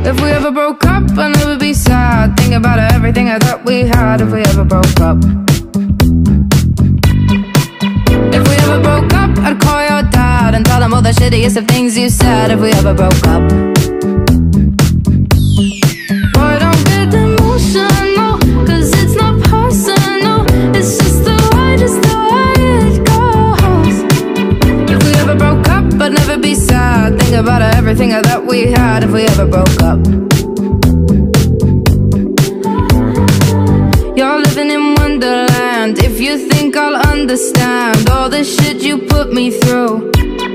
If we ever broke up, I'd never be sad. Think about everything I thought we had. If we ever broke up, if we ever broke up, I'd call your dad and tell him all the shittiest of things you said. If we ever broke up, boy, don't get emotional, 'cause it's not personal. It's just the way it goes. If we ever broke up, I'd never be sad. Think about everything I thought we had. If we ever broke up, you're living in Wonderland. If you think I'll understand all the shit you put me through,